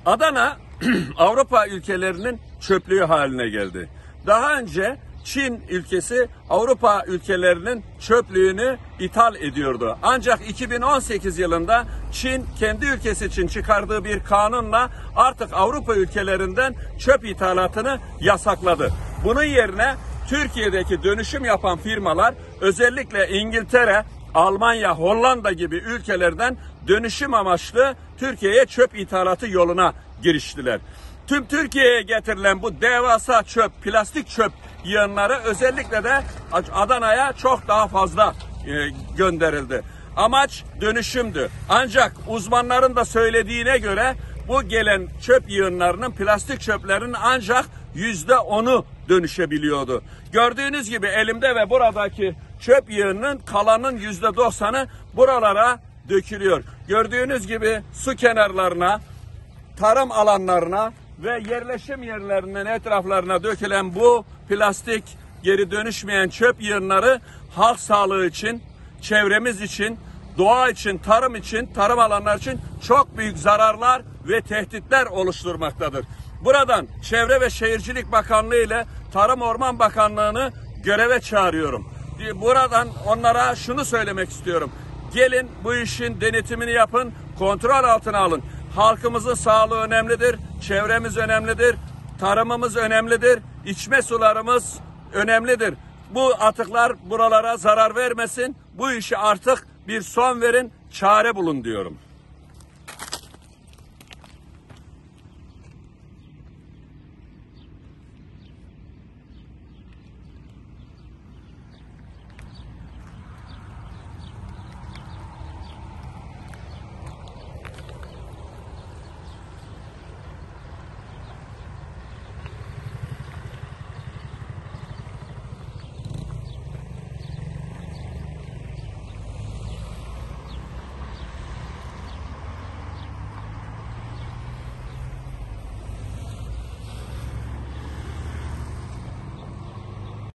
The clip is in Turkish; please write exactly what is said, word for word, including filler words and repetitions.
Adana Avrupa ülkelerinin çöplüğü haline geldi. Daha önce Çin ülkesi Avrupa ülkelerinin çöplüğünü ithal ediyordu. Ancak iki bin on sekiz yılında Çin kendi ülkesi için çıkardığı bir kanunla artık Avrupa ülkelerinden çöp ithalatını yasakladı. Bunun yerine Türkiye'deki dönüşüm yapan firmalar, özellikle İngiltere, Almanya, Hollanda gibi ülkelerden dönüşüm amaçlı Türkiye'ye çöp ithalatı yoluna giriştiler. Tüm Türkiye'ye getirilen bu devasa çöp, plastik çöp yığınları özellikle de Adana'ya çok daha fazla e, gönderildi. Amaç dönüşümdü. Ancak uzmanların da söylediğine göre bu gelen çöp yığınlarının, plastik çöplerin ancak yüzde onu dönüşebiliyordu. Gördüğünüz gibi elimde ve buradaki çöp yığınının kalanın yüzde doksanı buralara dökülüyor. Gördüğünüz gibi su kenarlarına, tarım alanlarına ve yerleşim yerlerinin etraflarına dökülen bu plastik geri dönüşmeyen çöp yığınları halk sağlığı için, çevremiz için, doğa için, tarım için, tarım alanları için çok büyük zararlar ve tehditler oluşturmaktadır. Buradan Çevre ve Şehircilik Bakanlığı ile Tarım Orman Bakanlığı'nı göreve çağırıyorum. Buradan onlara şunu söylemek istiyorum. Gelin bu işin denetimini yapın, kontrol altına alın. Halkımızın sağlığı önemlidir, çevremiz önemlidir, tarımımız önemlidir, içme sularımız önemlidir. Bu atıklar buralara zarar vermesin, bu işi artık bir son verin, çare bulun diyorum.